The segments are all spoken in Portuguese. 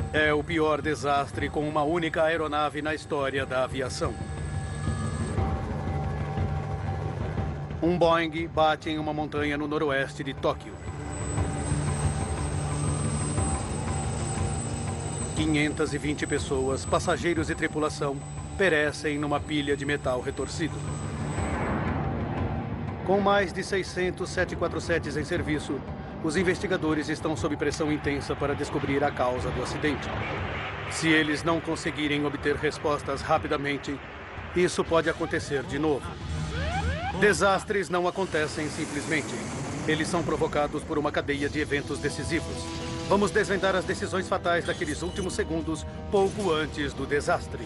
É o pior desastre com uma única aeronave na história da aviação. Um Boeing bate em uma montanha no noroeste de Tóquio. 520 pessoas, passageiros e tripulação, perecem numa pilha de metal retorcido. Com mais de 600 747s em serviço, os investigadores estão sob pressão intensa para descobrir a causa do acidente. Se eles não conseguirem obter respostas rapidamente, isso pode acontecer de novo. Desastres não acontecem simplesmente. Eles são provocados por uma cadeia de eventos decisivos. Vamos desvendar as decisões fatais daqueles últimos segundos, pouco antes do desastre.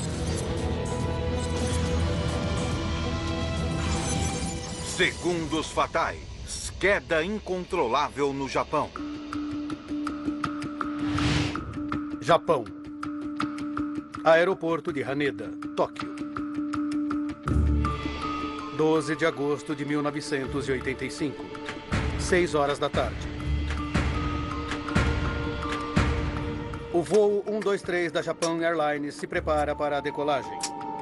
Segundos fatais. Queda incontrolável no Japão. Japão. Aeroporto de Haneda, Tóquio. 12 de agosto de 1985. 6 horas da tarde. O voo 123 da Japan Airlines se prepara para a decolagem.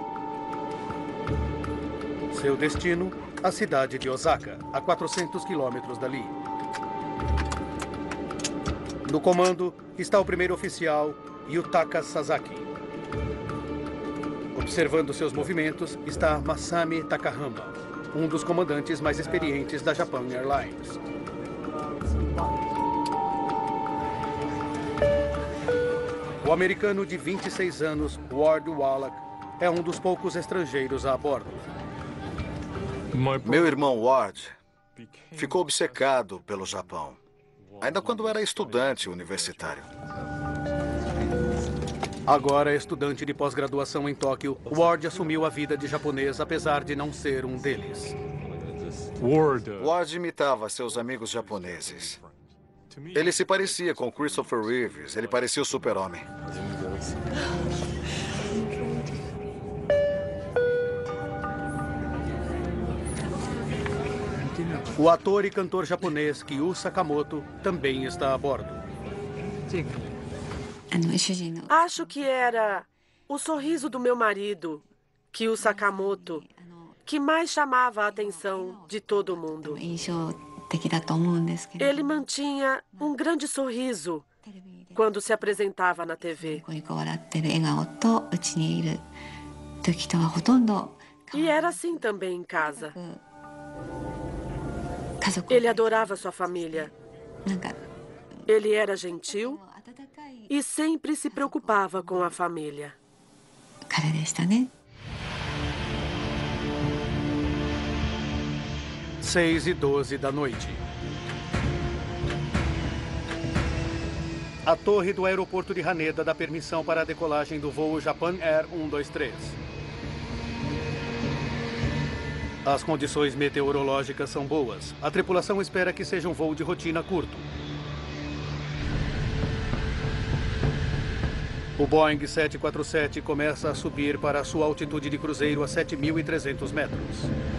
Seu destino, a cidade de Osaka, a 400 quilômetros dali. No comando está o primeiro oficial, Yutaka Sasaki. Observando seus movimentos está Masami Takahama, um dos comandantes mais experientes da Japan Airlines. O americano de 26 anos, Ward Wallach, é um dos poucos estrangeiros a bordo. Meu irmão Ward ficou obcecado pelo Japão, ainda quando era estudante universitário. Agora estudante de pós-graduação em Tóquio, Ward assumiu a vida de japonês apesar de não ser um deles. Ward imitava seus amigos japoneses. Ele se parecia com Christopher Reeves, ele parecia o super-homem. O ator e cantor japonês Kyu Sakamoto também está a bordo. Acho que era o sorriso do meu marido, Kyu Sakamoto, que mais chamava a atenção de todo mundo. Ele mantinha um grande sorriso quando se apresentava na TV. E era assim também em casa. Ele adorava sua família. Ele era gentil e sempre se preocupava com a família. 6h12 da noite. A torre do aeroporto de Haneda dá permissão para a decolagem do voo Japan Air 123. As condições meteorológicas são boas. A tripulação espera que seja um voo de rotina curto. O Boeing 747 começa a subir para a sua altitude de cruzeiro a 7.300 metros.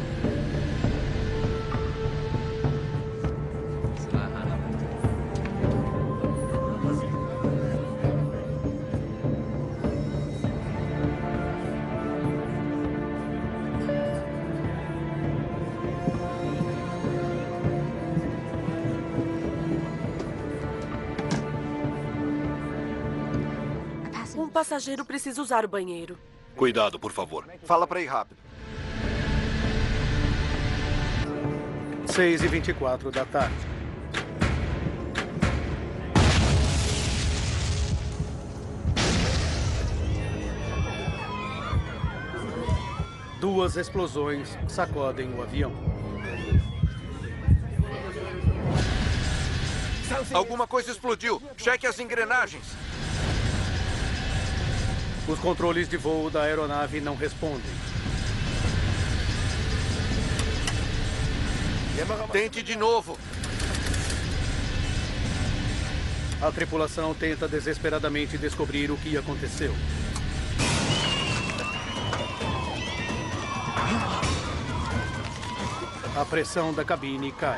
Um passageiro precisa usar o banheiro. Cuidado, por favor. Fala pra ir rápido. 6h24 da tarde. Duas explosões sacodem o avião. Alguma coisa explodiu. Cheque as engrenagens. Os controles de voo da aeronave não respondem. Tente de novo. A tripulação tenta desesperadamente descobrir o que aconteceu. A pressão da cabine cai.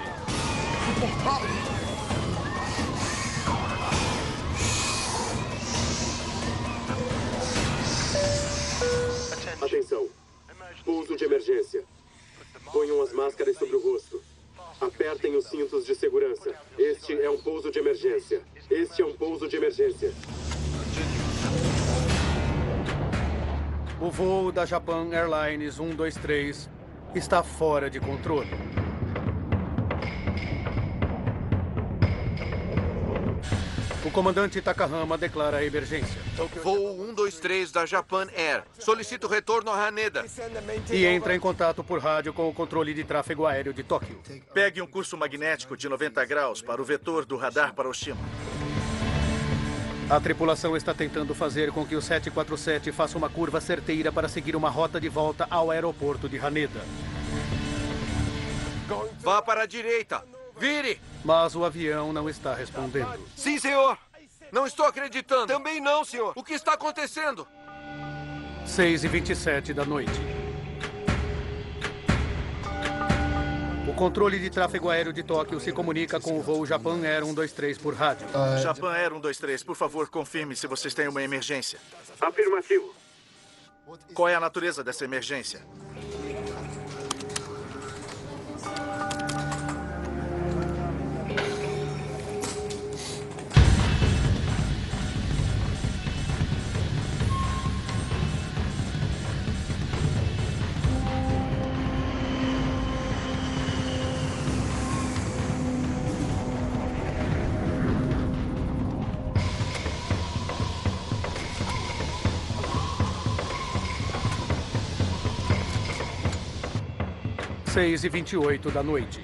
Atenção. Pouso de emergência. Ponham as máscaras sobre o rosto. Apertem os cintos de segurança. Este é um pouso de emergência. Este é um pouso de emergência. O voo da Japan Airlines 123 está fora de controle. O comandante Takahama declara a emergência. Voo 123 da Japan Air. Solicito retorno a Haneda. E entra em contato por rádio com o controle de tráfego aéreo de Tóquio. Pegue um curso magnético de 90 graus para o vetor do radar para Oshima. A tripulação está tentando fazer com que o 747 faça uma curva certeira para seguir uma rota de volta ao aeroporto de Haneda. Vá para a direita. Vire! Mas o avião não está respondendo. Sim, senhor. Não estou acreditando. Também não, senhor. O que está acontecendo? 6h27 da noite. O controle de tráfego aéreo de Tóquio se comunica com o voo Japan Air 123 por rádio. Japan Air 123, por favor, confirme se vocês têm uma emergência. Afirmativo. Qual é a natureza dessa emergência? Seis e 28 da noite.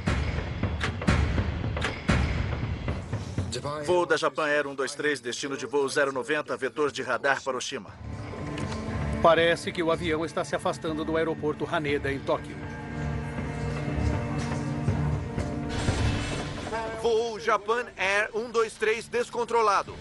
Voo da Japan Air 123, destino de voo 090, vetor de radar para Oshima. Parece que o avião está se afastando do aeroporto Haneda, em Tóquio. Voo Japan Air 123 descontrolado.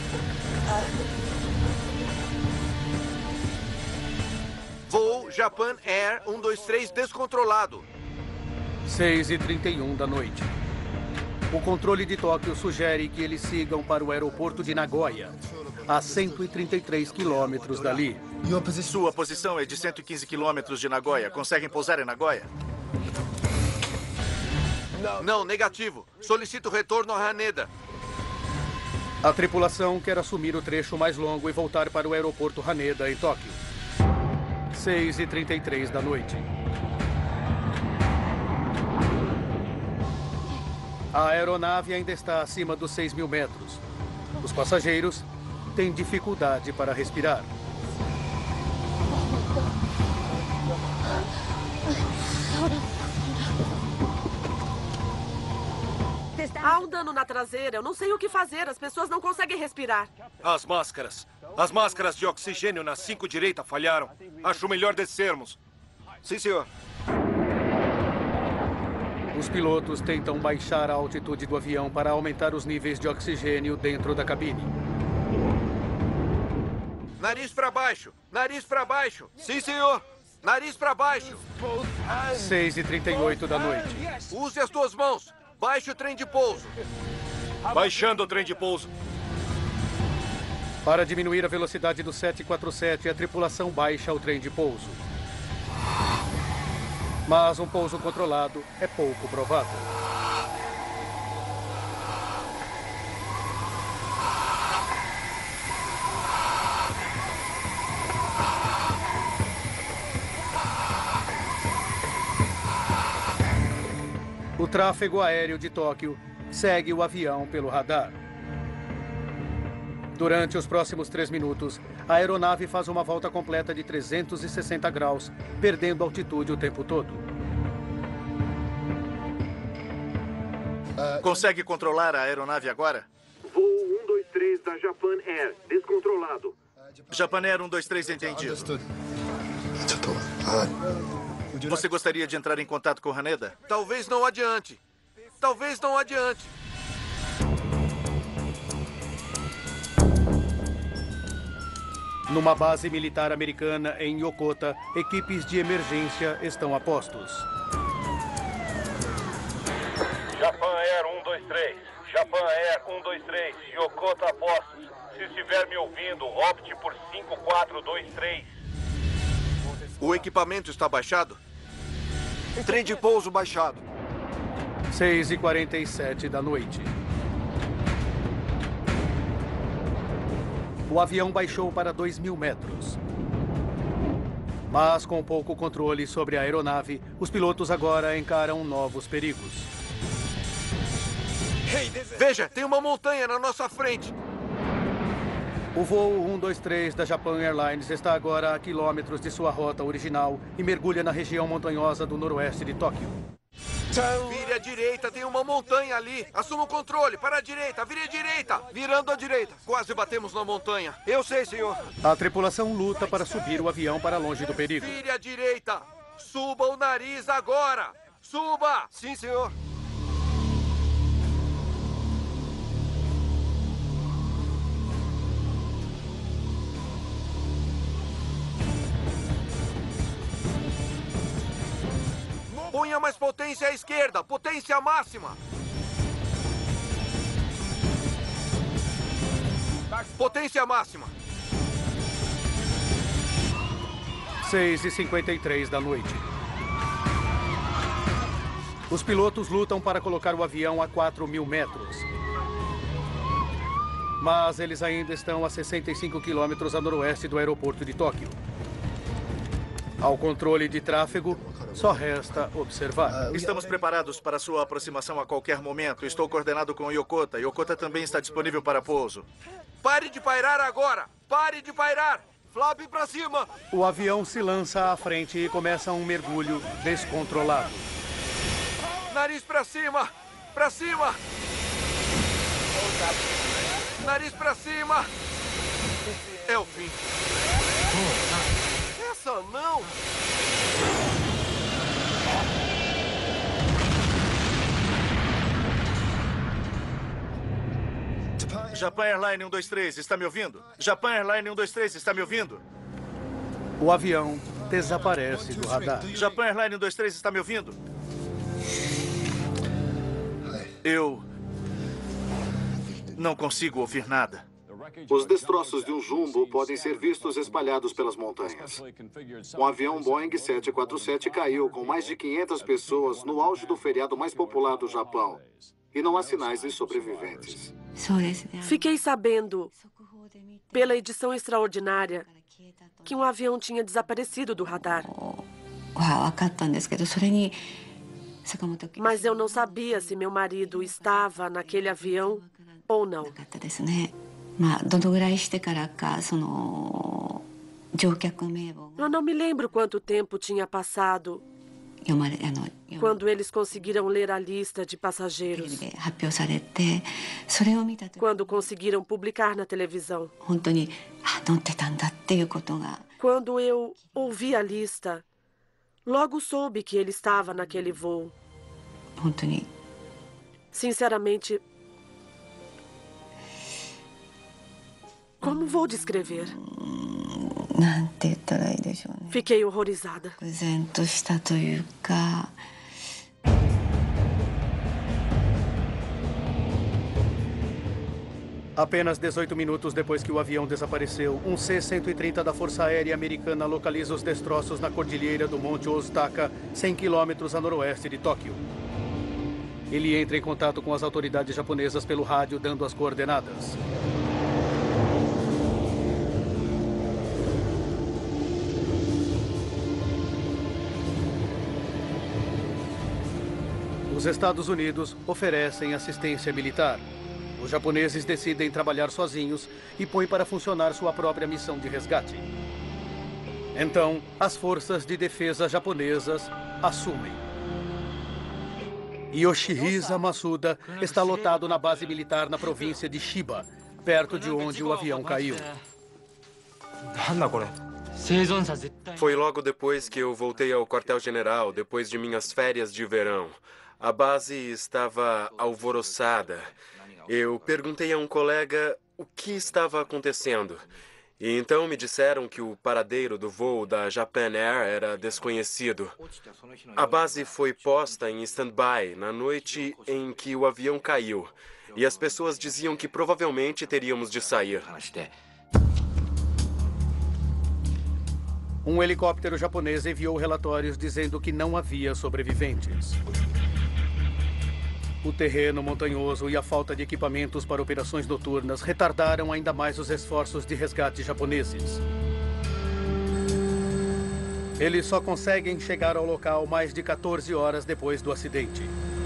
Voo Japan Air 123 descontrolado. 6h31 da noite. O controle de Tóquio sugere que eles sigam para o aeroporto de Nagoya, a 133 quilômetros dali. Sua posição é de 115 quilômetros de Nagoya. Conseguem pousar em Nagoya? Não, negativo. Solicito retorno a Haneda. A tripulação quer assumir o trecho mais longo e voltar para o aeroporto Haneda, em Tóquio. 6h33 da noite. A aeronave ainda está acima dos 6.000 metros. Os passageiros têm dificuldade para respirar. Há um dano na traseira. Eu não sei o que fazer. As pessoas não conseguem respirar. As máscaras. As máscaras de oxigênio na 5 direita falharam. Acho melhor descermos. Sim, senhor. Os pilotos tentam baixar a altitude do avião para aumentar os níveis de oxigênio dentro da cabine. Nariz para baixo. Nariz para baixo. Sim, senhor. Nariz para baixo. 6h38 da noite. Use as duas mãos. Baixe o trem de pouso. Baixando o trem de pouso. Para diminuir a velocidade do 747, a tripulação baixa o trem de pouso. Mas um pouso controlado é pouco provável. O tráfego aéreo de Tóquio segue o avião pelo radar. Durante os próximos 3 minutos, a aeronave faz uma volta completa de 360 graus, perdendo altitude o tempo todo. Consegue controlar a aeronave agora? Voo 123 da Japan Air, descontrolado. Japan Air 123, entendido. Você gostaria de entrar em contato com Haneda? Talvez não adiante. Talvez não adiante. Numa base militar americana em Yokota, equipes de emergência estão a postos. Japan Air 123. Japan Air 123. Yokota a postos. Se estiver me ouvindo, opte por 5423. O equipamento está baixado? Trem de pouso baixado. 6h47 da noite. O avião baixou para 2.000 metros. Mas com pouco controle sobre a aeronave, os pilotos agora encaram novos perigos. Veja, tem uma montanha na nossa frente. O voo 123 da Japan Airlines está agora a quilômetros de sua rota original e mergulha na região montanhosa do noroeste de Tóquio. Vire à direita, tem uma montanha ali. Assuma o controle, para a direita, vire à direita. Virando à direita. Quase batemos na montanha. Eu sei, senhor. A tripulação luta para subir o avião para longe do perigo. Vire à direita. Suba o nariz agora. Suba! Sim, senhor. Ponha mais potência à esquerda. Potência máxima. Potência máxima. 6h53 da noite. Os pilotos lutam para colocar o avião a 4.000 metros. Mas eles ainda estão a 65 quilômetros a noroeste do aeroporto de Tóquio. Ao controle de tráfego, só resta observar. Estamos preparados para sua aproximação a qualquer momento. Estou coordenado com o Yokota. Yokota também está disponível para pouso. Pare de pairar agora! Pare de pairar! Flap para cima! O avião se lança à frente e começa um mergulho descontrolado. Nariz para cima! Para cima! Nariz para cima! É o fim. Essa não! Japan Airline 123, está me ouvindo? Japan Airline 123, está me ouvindo? O avião desaparece do radar. Japan Airline 123, está me ouvindo? Eu não consigo ouvir nada. Os destroços de um jumbo podem ser vistos espalhados pelas montanhas. Um avião Boeing 747 caiu com mais de 500 pessoas no auge do feriado mais popular do Japão. E não há sinais de sobreviventes. Fiquei sabendo, pela edição extraordinária, que um avião tinha desaparecido do radar. Mas eu não sabia se meu marido estava naquele avião ou não. Eu não me lembro quanto tempo tinha passado quando eles conseguiram ler a lista de passageiros. Quando conseguiram publicar na televisão. Quando eu ouvi a lista, logo soube que ele estava naquele voo. Sinceramente, como vou descrever? Fiquei horrorizada. Apenas 18 minutos depois que o avião desapareceu, um C-130 da Força Aérea Americana localiza os destroços na cordilheira do Monte Ozutaka, 100 quilômetros a noroeste de Tóquio. Ele entra em contato com as autoridades japonesas pelo rádio, dando as coordenadas. Os Estados Unidos oferecem assistência militar. Os japoneses decidem trabalhar sozinhos e põem para funcionar sua própria missão de resgate. Então, as forças de defesa japonesas assumem. Yoshihisa Masuda está lotado na base militar na província de Chiba, perto de onde o avião caiu. Foi logo depois que eu voltei ao quartel-general, depois de minhas férias de verão. A base estava alvoroçada. Eu perguntei a um colega o que estava acontecendo. E então me disseram que o paradeiro do voo da Japan Air era desconhecido. A base foi posta em stand-by na noite em que o avião caiu. E as pessoas diziam que provavelmente teríamos de sair. Um helicóptero japonês enviou relatórios dizendo que não havia sobreviventes. O terreno montanhoso e a falta de equipamentos para operações noturnas retardaram ainda mais os esforços de resgate japoneses. Eles só conseguem chegar ao local mais de 14 horas depois do acidente.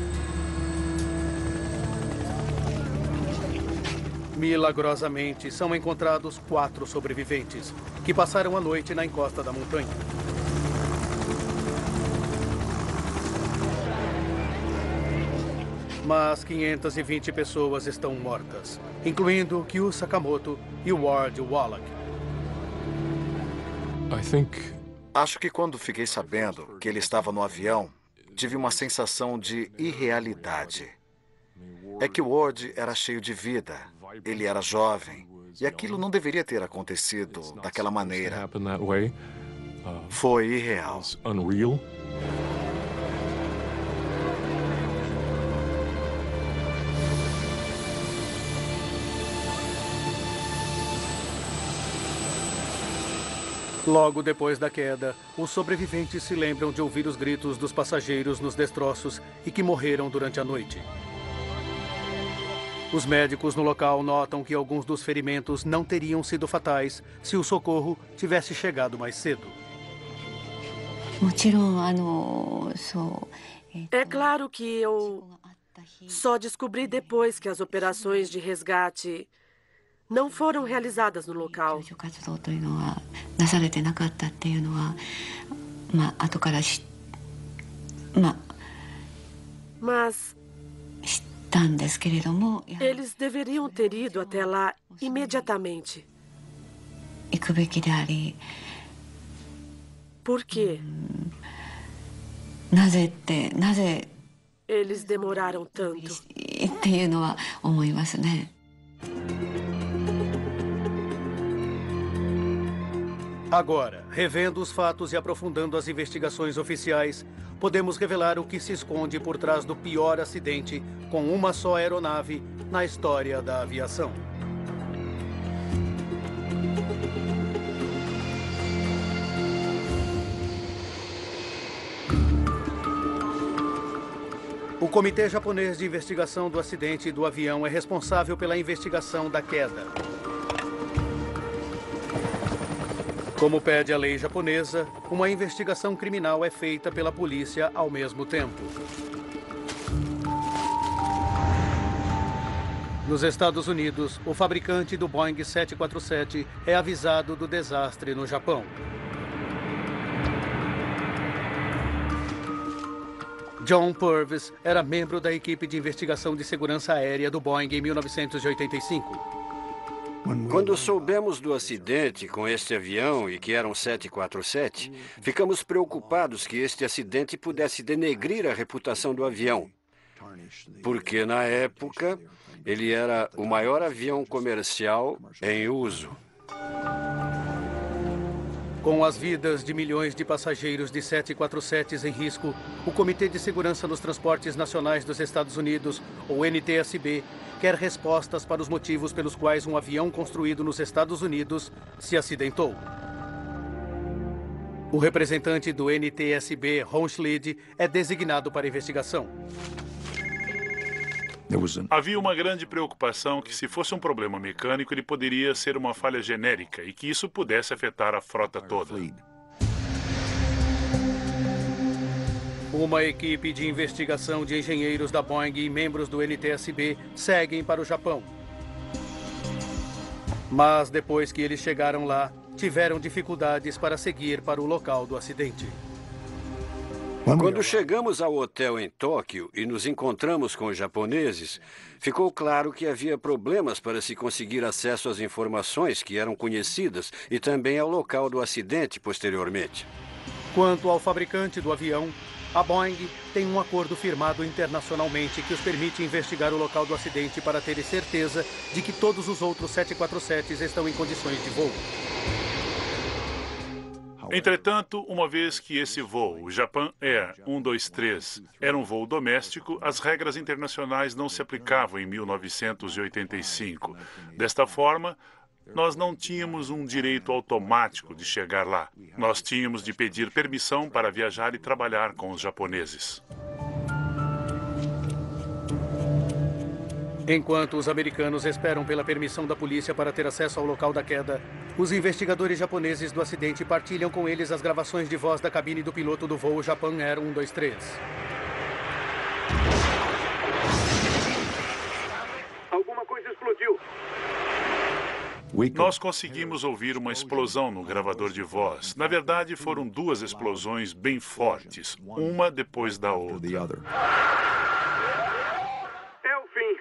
Milagrosamente, são encontrados 4 sobreviventes, que passaram a noite na encosta da montanha. Mas 520 pessoas estão mortas, incluindo Kyu Sakamoto e Ward Wallach. Acho que quando fiquei sabendo que ele estava no avião, tive uma sensação de irrealidade. É que o Ward era cheio de vida, ele era jovem, e aquilo não deveria ter acontecido daquela maneira. Foi irreal. Logo depois da queda, os sobreviventes se lembram de ouvir os gritos dos passageiros nos destroços e que morreram durante a noite. Os médicos no local notam que alguns dos ferimentos não teriam sido fatais se o socorro tivesse chegado mais cedo. É claro que eu só descobri depois que as operações de resgate não foram realizadas no local. Mas eles deveriam ter ido até lá imediatamente. Por quê? Eles demoraram tanto. Agora, revendo os fatos e aprofundando as investigações oficiais, podemos revelar o que se esconde por trás do pior acidente com uma só aeronave na história da aviação. O Comitê Japonês de Investigação do Acidente do Avião é responsável pela investigação da queda. Como pede a lei japonesa, uma investigação criminal é feita pela polícia ao mesmo tempo. Nos Estados Unidos, o fabricante do Boeing 747 é avisado do desastre no Japão. John Purvis era membro da equipe de investigação de segurança aérea do Boeing em 1985. Quando soubemos do acidente com este avião e que era um 747, ficamos preocupados que este acidente pudesse denegrir a reputação do avião. Porque, na época, ele era o maior avião comercial em uso. Com as vidas de milhões de passageiros de 747s em risco, o Comitê de Segurança nos Transportes Nacionais dos Estados Unidos, ou NTSB, quer respostas para os motivos pelos quais um avião construído nos Estados Unidos se acidentou. O representante do NTSB, Ron Schlid, é designado para a investigação. Havia uma grande preocupação que, se fosse um problema mecânico, ele poderia ser uma falha genérica e que isso pudesse afetar a frota toda. Uma equipe de investigação de engenheiros da Boeing e membros do NTSB seguem para o Japão. Mas depois que eles chegaram lá, tiveram dificuldades para seguir para o local do acidente. Quando chegamos ao hotel em Tóquio e nos encontramos com os japoneses, ficou claro que havia problemas para se conseguir acesso às informações que eram conhecidas e também ao local do acidente posteriormente. Quanto ao fabricante do avião, a Boeing tem um acordo firmado internacionalmente que os permite investigar o local do acidente para ter certeza de que todos os outros 747s estão em condições de voo. Entretanto, uma vez que esse voo, o Japan Air 123, era um voo doméstico, as regras internacionais não se aplicavam em 1985. Desta forma, Nós não tínhamos um direito automático de chegar lá. Nós tínhamos de pedir permissão para viajar e trabalhar com os japoneses. Enquanto os americanos esperam pela permissão da polícia para ter acesso ao local da queda, os investigadores japoneses do acidente partilham com eles as gravações de voz da cabine do piloto do voo Japan Air 123. Alguma coisa explodiu. Nós conseguimos ouvir uma explosão no gravador de voz. Na verdade, foram duas explosões bem fortes, uma depois da outra. É o fim.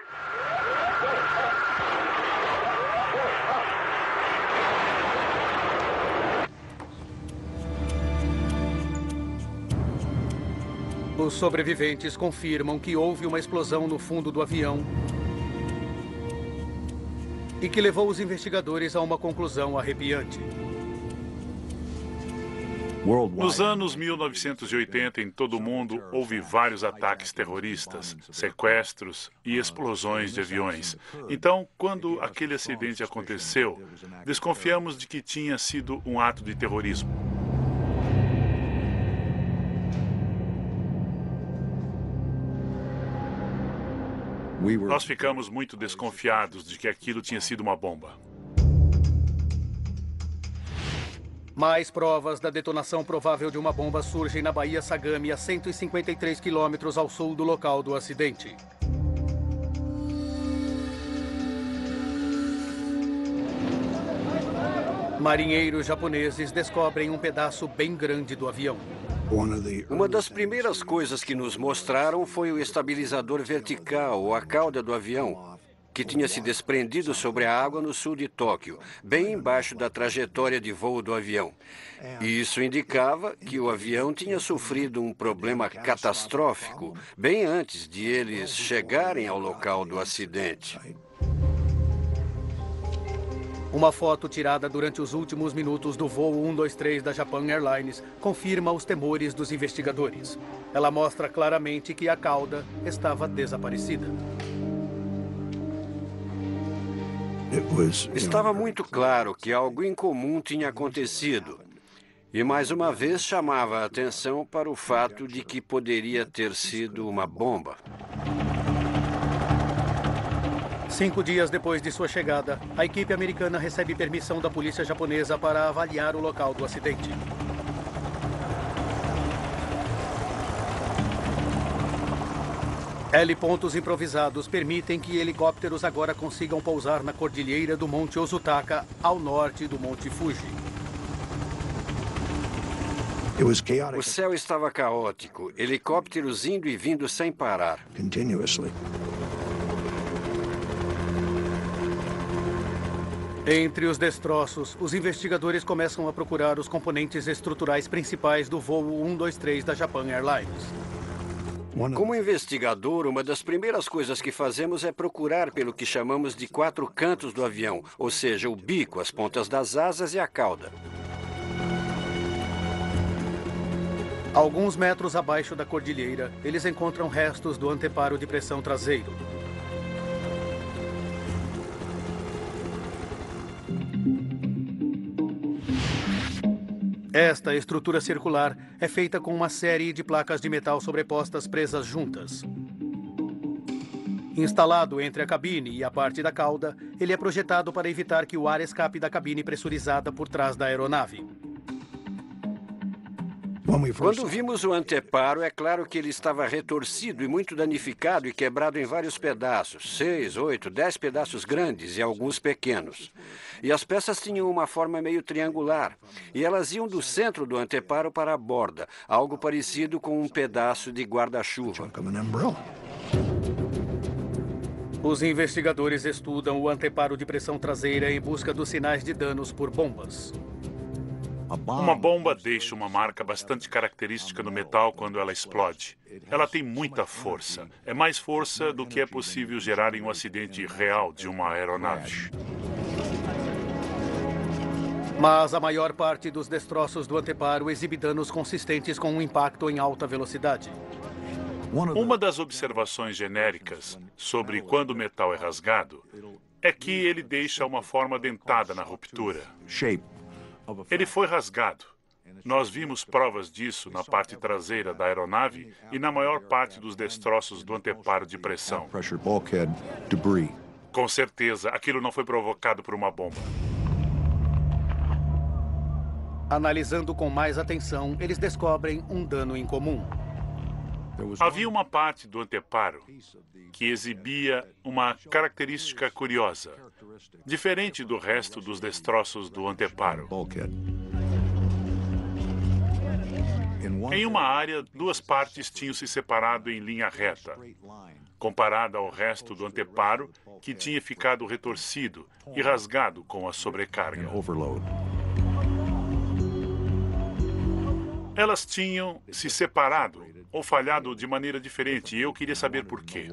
Os sobreviventes confirmam que houve uma explosão no fundo do avião e que levou os investigadores a uma conclusão arrepiante. Nos anos 1980, em todo o mundo, houve vários ataques terroristas, sequestros e explosões de aviões. Então, quando aquele acidente aconteceu, desconfiamos de que tinha sido um ato de terrorismo. Nós ficamos muito desconfiados de que aquilo tinha sido uma bomba. Mais provas da detonação provável de uma bomba surgem na Baía Sagami, a 153 quilômetros ao sul do local do acidente. Marinheiros japoneses descobrem um pedaço bem grande do avião. Uma das primeiras coisas que nos mostraram foi o estabilizador vertical, ou a cauda do avião, que tinha se desprendido sobre a água no sul de Tóquio, bem embaixo da trajetória de voo do avião. E isso indicava que o avião tinha sofrido um problema catastrófico bem antes de eles chegarem ao local do acidente. Uma foto tirada durante os últimos minutos do voo 123 da Japan Airlines confirma os temores dos investigadores. Ela mostra claramente que a cauda estava desaparecida. Estava muito claro que algo incomum tinha acontecido. E mais uma vez chamava a atenção para o fato de que poderia ter sido uma bomba. 5 dias depois de sua chegada, a equipe americana recebe permissão da polícia japonesa para avaliar o local do acidente. Helipontos improvisados permitem que helicópteros agora consigam pousar na cordilheira do Monte Ozutaka, ao norte do Monte Fuji. O céu estava caótico, helicópteros indo e vindo sem parar. Entre os destroços, os investigadores começam a procurar os componentes estruturais principais do voo 123 da Japan Airlines. Como investigador, uma das primeiras coisas que fazemos é procurar pelo que chamamos de 4 cantos do avião, ou seja, o bico, as pontas das asas e a cauda. Alguns metros abaixo da cordilheira, eles encontram restos do anteparo de pressão traseiro. Esta estrutura circular é feita com uma série de placas de metal sobrepostas presas juntas. Instalado entre a cabine e a parte da cauda, ele é projetado para evitar que o ar escape da cabine pressurizada por trás da aeronave. Quando vimos o anteparo, é claro que ele estava retorcido e muito danificado e quebrado em vários pedaços, 6, 8, 10 pedaços grandes e alguns pequenos. E as peças tinham uma forma meio triangular, e elas iam do centro do anteparo para a borda, algo parecido com um pedaço de guarda-chuva. Os investigadores estudam o anteparo de pressão traseira em busca dos sinais de danos por bombas. Uma bomba deixa uma marca bastante característica no metal quando ela explode. Ela tem muita força. É mais força do que é possível gerar em um acidente real de uma aeronave. Mas a maior parte dos destroços do anteparo exibe danos consistentes com um impacto em alta velocidade. Uma das observações genéricas sobre quando o metal é rasgado é que ele deixa uma forma dentada na ruptura. Ele foi rasgado. Nós vimos provas disso na parte traseira da aeronave e na maior parte dos destroços do anteparo de pressão. Com certeza, aquilo não foi provocado por uma bomba. Analisando com mais atenção, eles descobrem um dano incomum. Havia uma parte do anteparo que exibia uma característica curiosa, diferente do resto dos destroços do anteparo. Em uma área, duas partes tinham se separado em linha reta, comparada ao resto do anteparo, que tinha ficado retorcido e rasgado com a sobrecarga. Elas tinham se separado ou falhado de maneira diferente, e eu queria saber por quê.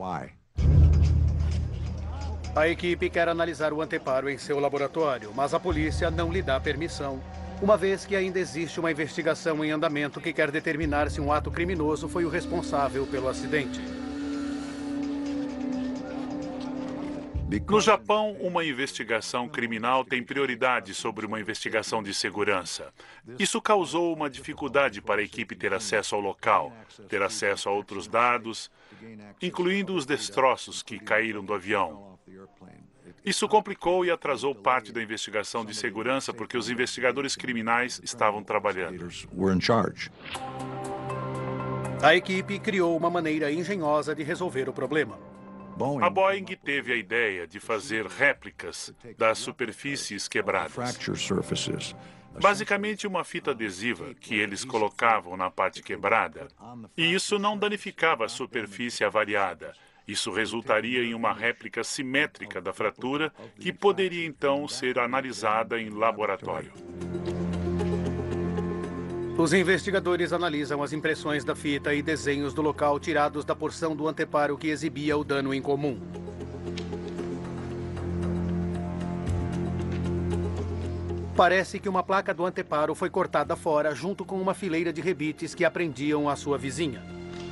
A equipe quer analisar o anteparo em seu laboratório, mas a polícia não lhe dá permissão, uma vez que ainda existe uma investigação em andamento que quer determinar se um ato criminoso foi o responsável pelo acidente. No Japão, uma investigação criminal tem prioridade sobre uma investigação de segurança. Isso causou uma dificuldade para a equipe ter acesso ao local, ter acesso a outros dados, incluindo os destroços que caíram do avião. Isso complicou e atrasou parte da investigação de segurança porque os investigadores criminais estavam trabalhando. A equipe criou uma maneira engenhosa de resolver o problema. A Boeing teve a ideia de fazer réplicas das superfícies quebradas. Basicamente uma fita adesiva que eles colocavam na parte quebrada. E isso não danificava a superfície avariada. Isso resultaria em uma réplica simétrica da fratura que poderia então ser analisada em laboratório. Os investigadores analisam as impressões da fita e desenhos do local tirados da porção do anteparo que exibia o dano incomum. Parece que uma placa do anteparo foi cortada fora junto com uma fileira de rebites que prendiam a sua vizinha.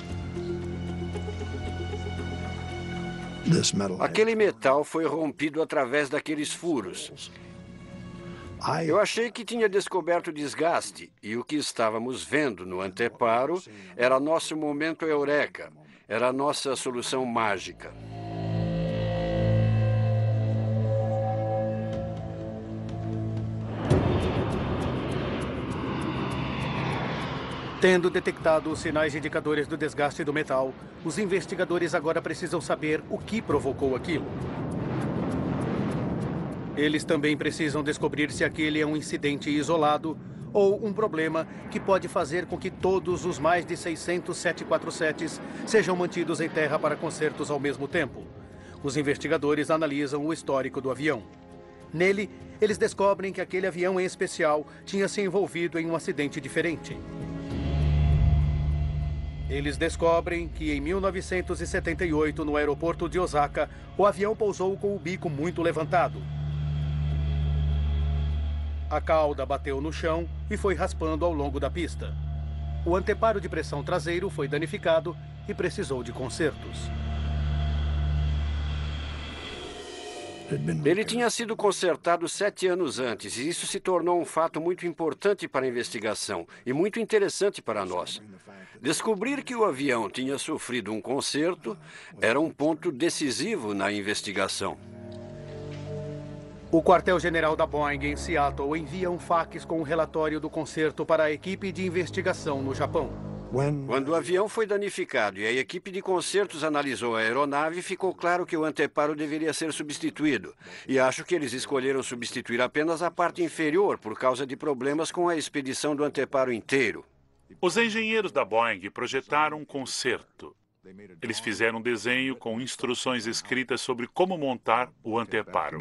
Aquele metal foi rompido através daqueles furos. Eu achei que tinha descoberto desgaste, e o que estávamos vendo no anteparo era nosso momento eureka, era a nossa solução mágica. Tendo detectado os sinais indicadores do desgaste do metal, os investigadores agora precisam saber o que provocou aquilo. Eles também precisam descobrir se aquele é um incidente isolado ou um problema que pode fazer com que todos os mais de 600 747s sejam mantidos em terra para consertos ao mesmo tempo. Os investigadores analisam o histórico do avião. Nele, eles descobrem que aquele avião em especial tinha se envolvido em um acidente diferente. Eles descobrem que em 1978, no aeroporto de Osaka, o avião pousou com o bico muito levantado. A cauda bateu no chão e foi raspando ao longo da pista. O anteparo de pressão traseiro foi danificado e precisou de consertos. Ele tinha sido consertado 7 anos antes, e isso se tornou um fato muito importante para a investigação e muito interessante para nós. Descobrir que o avião tinha sofrido um conserto era um ponto decisivo na investigação. O quartel-general da Boeing em Seattle envia um fax com um relatório do conserto para a equipe de investigação no Japão. Quando o avião foi danificado e a equipe de consertos analisou a aeronave, ficou claro que o anteparo deveria ser substituído. E acho que eles escolheram substituir apenas a parte inferior por causa de problemas com a expedição do anteparo inteiro. Os engenheiros da Boeing projetaram um conserto. Eles fizeram um desenho com instruções escritas sobre como montar o anteparo.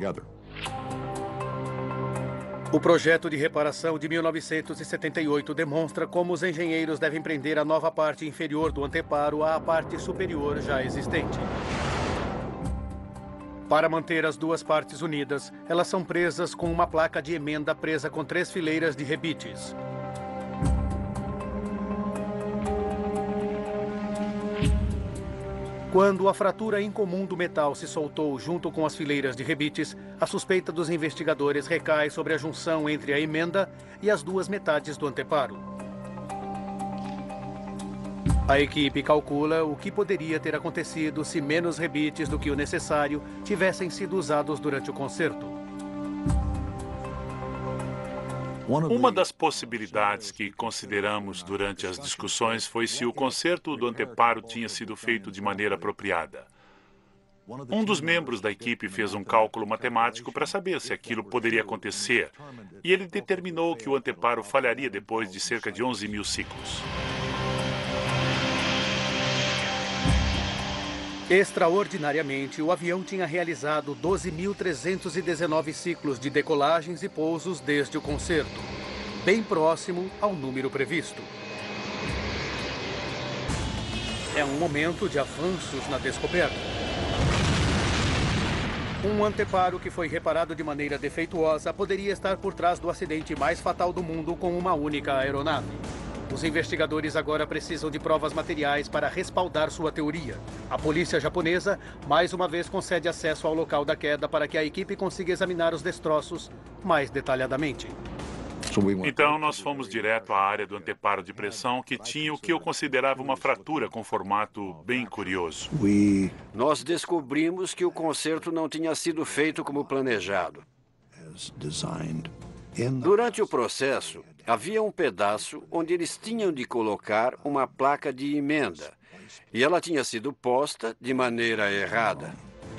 O projeto de reparação de 1978 demonstra como os engenheiros devem prender a nova parte inferior do anteparo à parte superior já existente. Para manter as duas partes unidas, elas são presas com uma placa de emenda presa com 3 fileiras de rebites. Quando a fratura incomum do metal se soltou junto com as fileiras de rebites, a suspeita dos investigadores recai sobre a junção entre a emenda e as duas metades do anteparo. A equipe calcula o que poderia ter acontecido se menos rebites do que o necessário tivessem sido usados durante o concerto. Uma das possibilidades que consideramos durante as discussões foi se o conserto do anteparo tinha sido feito de maneira apropriada. Um dos membros da equipe fez um cálculo matemático para saber se aquilo poderia acontecer, e ele determinou que o anteparo falharia depois de cerca de 11 mil ciclos. Extraordinariamente, o avião tinha realizado 12.319 ciclos de decolagens e pousos desde o concerto, bem próximo ao número previsto. É um momento de avanços na descoberta. Um anteparo que foi reparado de maneira defeituosa poderia estar por trás do acidente mais fatal do mundo com uma única aeronave. Os investigadores agora precisam de provas materiais para respaldar sua teoria. A polícia japonesa, mais uma vez, concede acesso ao local da queda para que a equipe consiga examinar os destroços mais detalhadamente. Então, nós fomos direto à área do anteparo de pressão, que tinha o que eu considerava uma fratura com formato bem curioso. Nós descobrimos que o conserto não tinha sido feito como planejado. Durante o processo, havia um pedaço onde eles tinham de colocar uma placa de emenda, e ela tinha sido posta de maneira errada.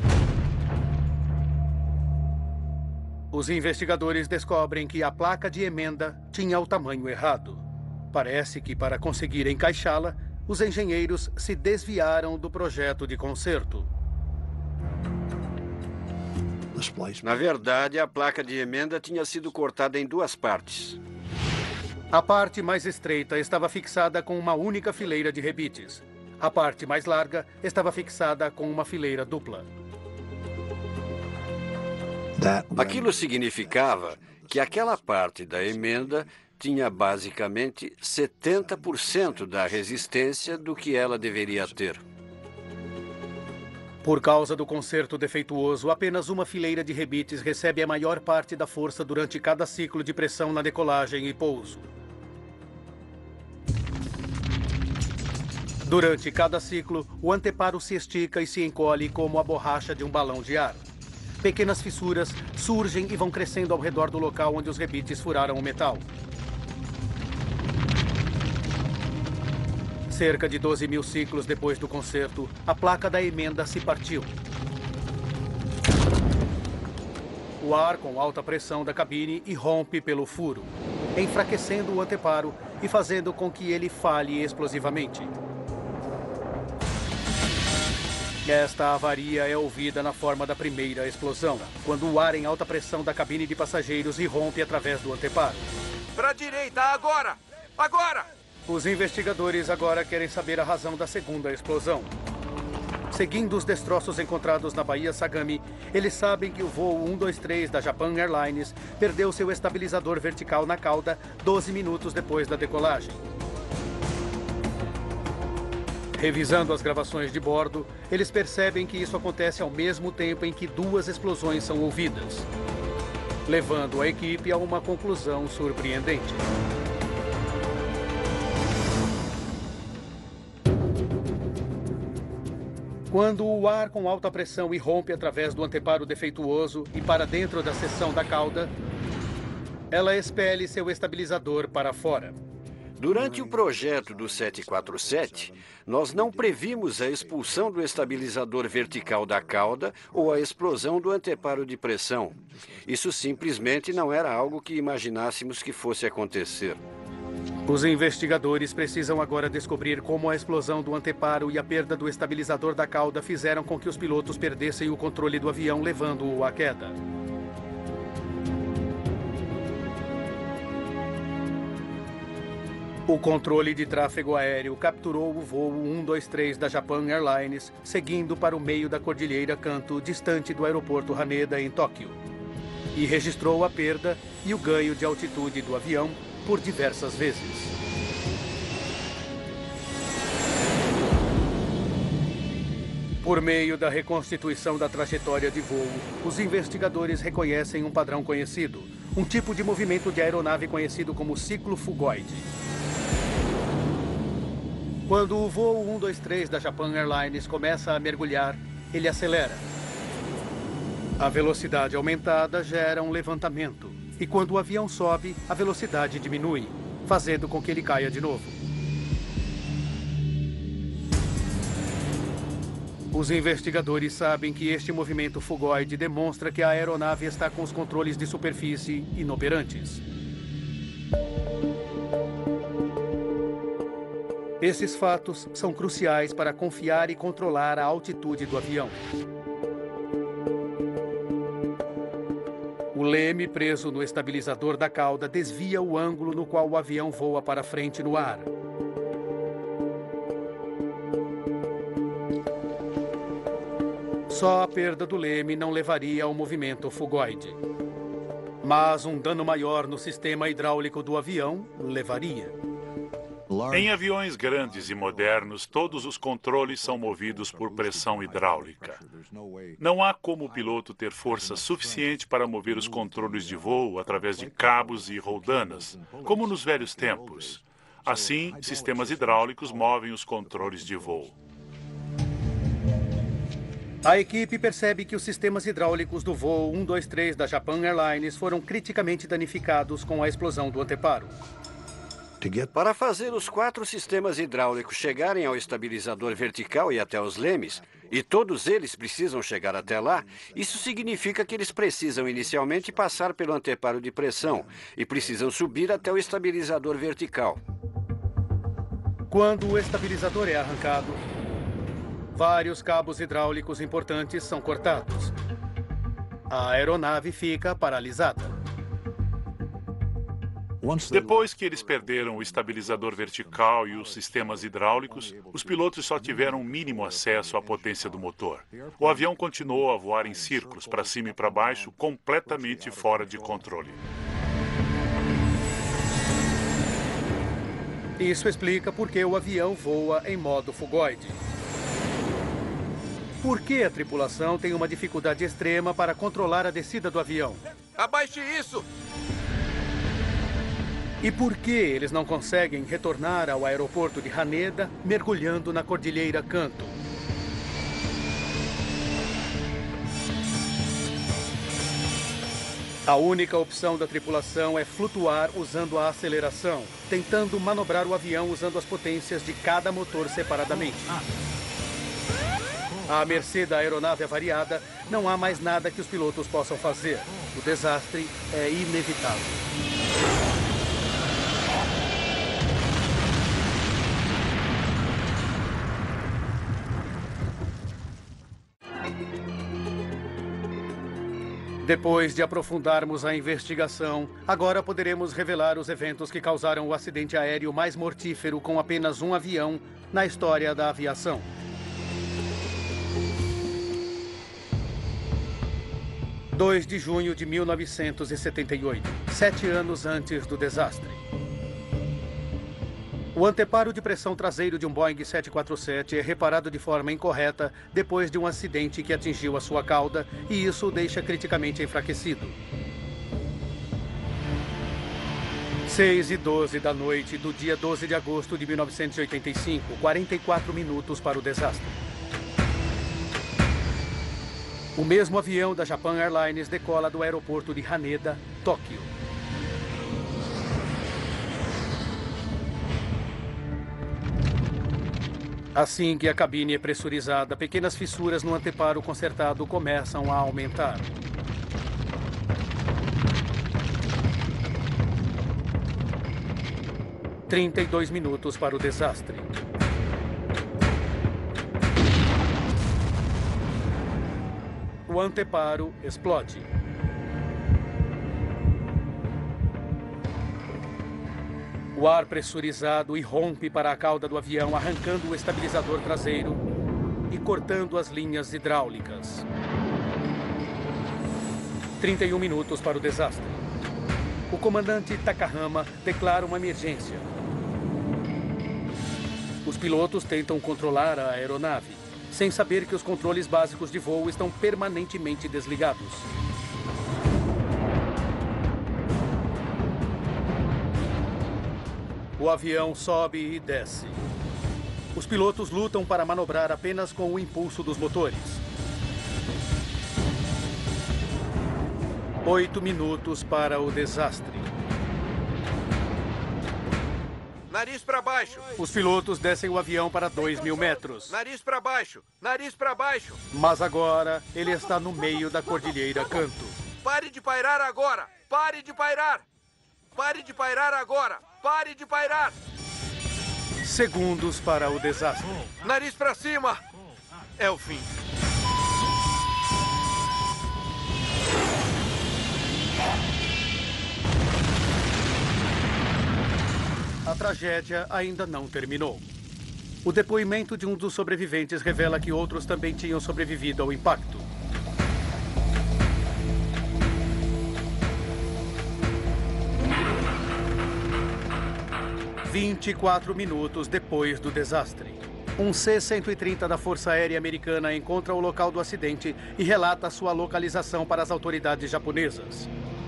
Os investigadores descobrem que a placa de emenda tinha o tamanho errado. Parece que, para conseguir encaixá-la, os engenheiros se desviaram do projeto de conserto. Na verdade, a placa de emenda tinha sido cortada em duas partes. A parte mais estreita estava fixada com uma única fileira de rebites. A parte mais larga estava fixada com uma fileira dupla. Aquilo significava que aquela parte da emenda tinha basicamente 70% da resistência do que ela deveria ter. Por causa do conserto defeituoso, apenas uma fileira de rebites recebe a maior parte da força durante cada ciclo de pressão na decolagem e pouso. Durante cada ciclo, o anteparo se estica e se encolhe como a borracha de um balão de ar. Pequenas fissuras surgem e vão crescendo ao redor do local onde os rebites furaram o metal. Cerca de 12 mil ciclos depois do concerto, a placa da emenda se partiu. O ar com alta pressão da cabine irrompe pelo furo, enfraquecendo o anteparo e fazendo com que ele falhe explosivamente. Esta avaria é ouvida na forma da primeira explosão, quando o ar em alta pressão da cabine de passageiros irrompe através do anteparo. Para a direita, agora! Agora! Os investigadores agora querem saber a razão da segunda explosão. Seguindo os destroços encontrados na Baía Sagami, eles sabem que o voo 123 da Japan Airlines perdeu seu estabilizador vertical na cauda 12 minutos depois da decolagem. Revisando as gravações de bordo, eles percebem que isso acontece ao mesmo tempo em que duas explosões são ouvidas, levando a equipe a uma conclusão surpreendente. Quando o ar com alta pressão irrompe através do anteparo defeituoso e para dentro da seção da cauda, ela expele seu estabilizador para fora. Durante o projeto do 747, nós não previmos a expulsão do estabilizador vertical da cauda ou a explosão do anteparo de pressão. Isso simplesmente não era algo que imaginássemos que fosse acontecer. Os investigadores precisam agora descobrir como a explosão do anteparo e a perda do estabilizador da cauda fizeram com que os pilotos perdessem o controle do avião, levando-o à queda. O controle de tráfego aéreo capturou o voo 123 da Japan Airlines, seguindo para o meio da Cordilheira Kanto, distante do aeroporto Haneda, em Tóquio, e registrou a perda e o ganho de altitude do avião por diversas vezes. Por meio da reconstituição da trajetória de voo, os investigadores reconhecem um padrão conhecido, um tipo de movimento de aeronave conhecido como ciclo fugoide. Quando o voo 123 da Japan Airlines começa a mergulhar, ele acelera. A velocidade aumentada gera um levantamento, e quando o avião sobe, a velocidade diminui, fazendo com que ele caia de novo. Os investigadores sabem que este movimento fugoide demonstra que a aeronave está com os controles de superfície inoperantes. Esses fatos são cruciais para confiar e controlar a altitude do avião. O leme preso no estabilizador da cauda desvia o ângulo no qual o avião voa para frente no ar. Só a perda do leme não levaria ao movimento fugoide. Mas um dano maior no sistema hidráulico do avião levaria. Em aviões grandes e modernos, todos os controles são movidos por pressão hidráulica. Não há como o piloto ter força suficiente para mover os controles de voo através de cabos e roldanas, como nos velhos tempos. Assim, sistemas hidráulicos movem os controles de voo. A equipe percebe que os sistemas hidráulicos do voo 123 da Japan Airlines foram criticamente danificados com a explosão do anteparo. Para fazer os 4 sistemas hidráulicos chegarem ao estabilizador vertical e até os lemes, e todos eles precisam chegar até lá, isso significa que eles precisam inicialmente passar pelo anteparo de pressão e precisam subir até o estabilizador vertical. Quando o estabilizador é arrancado, vários cabos hidráulicos importantes são cortados. A aeronave fica paralisada. Depois que eles perderam o estabilizador vertical e os sistemas hidráulicos, os pilotos só tiveram um mínimo acesso à potência do motor. O avião continuou a voar em círculos, para cima e para baixo, completamente fora de controle. Isso explica por que o avião voa em modo fugoide. Por que a tripulação tem uma dificuldade extrema para controlar a descida do avião? Abaixe isso! E por que eles não conseguem retornar ao aeroporto de Haneda mergulhando na Cordilheira Kanto? A única opção da tripulação é flutuar usando a aceleração, tentando manobrar o avião usando as potências de cada motor separadamente. À mercê da aeronave avariada, não há mais nada que os pilotos possam fazer. O desastre é inevitável. Depois de aprofundarmos a investigação, agora poderemos revelar os eventos que causaram o acidente aéreo mais mortífero com apenas um avião na história da aviação. 2 de junho de 1978, 7 anos antes do desastre. O anteparo de pressão traseiro de um Boeing 747 é reparado de forma incorreta depois de um acidente que atingiu a sua cauda, e isso o deixa criticamente enfraquecido. 6h12 da noite do dia 12 de agosto de 1985, 44 minutos para o desastre. O mesmo avião da Japan Airlines decola do aeroporto de Haneda, Tóquio. Assim que a cabine é pressurizada, pequenas fissuras no anteparo consertado começam a aumentar. – 32 minutos para o desastre. O anteparo explode. O ar pressurizado irrompe para a cauda do avião, arrancando o estabilizador traseiro e cortando as linhas hidráulicas. 31 minutos para o desastre. O comandante Takahama declara uma emergência. Os pilotos tentam controlar a aeronave. sem saber que os controles básicos de voo estão permanentemente desligados. O avião sobe e desce. Os pilotos lutam para manobrar apenas com o impulso dos motores. 8 minutos para o desastre. Nariz para baixo. Os pilotos descem o avião para 2.000 metros. Nariz para baixo. Nariz para baixo. Mas agora ele está no meio da Cordilheira Canto. Pare de pairar agora. Pare de pairar. Pare de pairar agora. Pare de pairar. Segundos para o desastre. Nariz para cima. É o fim. A tragédia ainda não terminou. O depoimento de um dos sobreviventes revela que outros também tinham sobrevivido ao impacto. – 24 minutos depois do desastre. Um C-130 da Força Aérea Americana encontra o local do acidente e relata sua localização para as autoridades japonesas.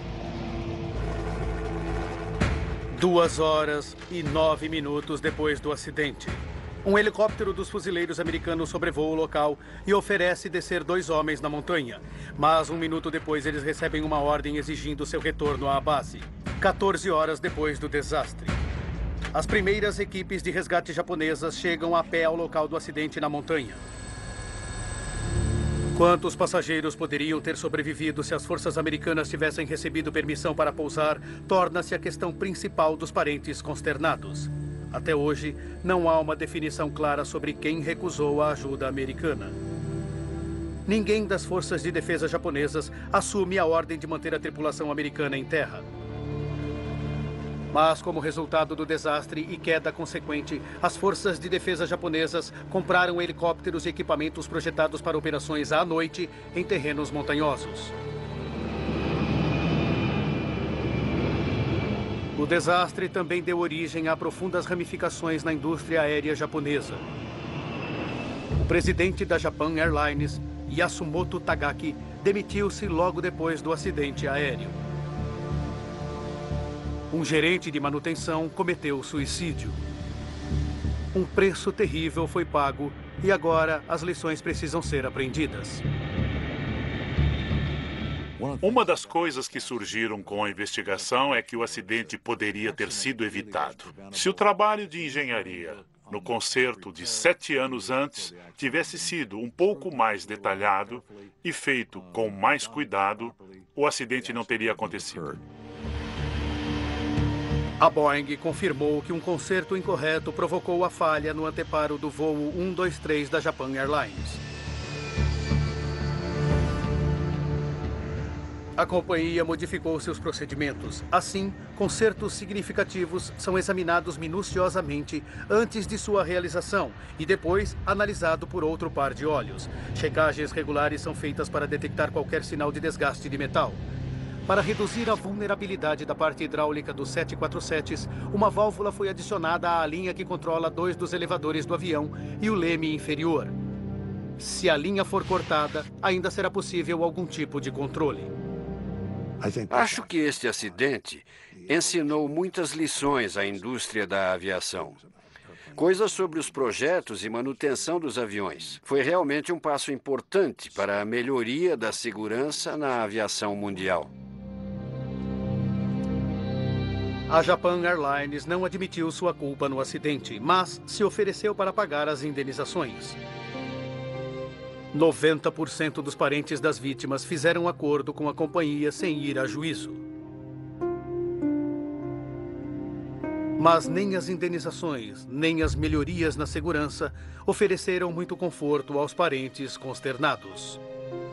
2 horas e 9 minutos depois do acidente. Um helicóptero dos fuzileiros americanos sobrevoa o local e oferece descer 2 homens na montanha. Mas 1 minuto depois eles recebem uma ordem exigindo seu retorno à base. 14 horas depois do desastre. As primeiras equipes de resgate japonesas chegam a pé ao local do acidente na montanha. Quantos passageiros poderiam ter sobrevivido se as forças americanas tivessem recebido permissão para pousar, torna-se a questão principal dos parentes consternados. Até hoje, não há uma definição clara sobre quem recusou a ajuda americana. Ninguém das forças de defesa japonesas assume a ordem de manter a tripulação americana em terra. Mas, como resultado do desastre e queda consequente, as forças de defesa japonesas compraram helicópteros e equipamentos projetados para operações à noite em terrenos montanhosos. O desastre também deu origem a profundas ramificações na indústria aérea japonesa. O presidente da Japan Airlines, Yasumoto Tagaki, demitiu-se logo depois do acidente aéreo. Um gerente de manutenção cometeu suicídio. Um preço terrível foi pago e agora as lições precisam ser aprendidas. Uma das coisas que surgiram com a investigação é que o acidente poderia ter sido evitado. Se o trabalho de engenharia no concerto de 7 anos antes tivesse sido um pouco mais detalhado e feito com mais cuidado, o acidente não teria acontecido. A Boeing confirmou que um conserto incorreto provocou a falha no anteparo do voo 123 da Japan Airlines. A companhia modificou seus procedimentos. Assim, consertos significativos são examinados minuciosamente antes de sua realização e depois analisado por outro par de olhos. Checagens regulares são feitas para detectar qualquer sinal de desgaste de metal. Para reduzir a vulnerabilidade da parte hidráulica dos 747s, uma válvula foi adicionada à linha que controla 2 dos elevadores do avião e o leme inferior. Se a linha for cortada, ainda será possível algum tipo de controle. Acho que este acidente ensinou muitas lições à indústria da aviação. Coisas sobre os projetos e manutenção dos aviões. Foi realmente um passo importante para a melhoria da segurança na aviação mundial. A Japan Airlines não admitiu sua culpa no acidente, mas se ofereceu para pagar as indenizações. 90% dos parentes das vítimas fizeram acordo com a companhia sem ir a juízo. Mas nem as indenizações, nem as melhorias na segurança ofereceram muito conforto aos parentes consternados.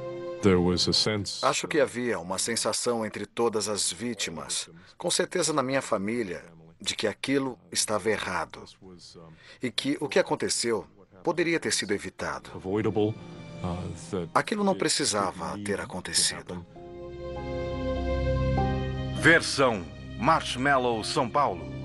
Acho que havia uma sensação entre todas as vítimas, com certeza na minha família, de que aquilo estava errado e que o que aconteceu poderia ter sido evitado. Aquilo não precisava ter acontecido. Versão Marshmallow São Paulo.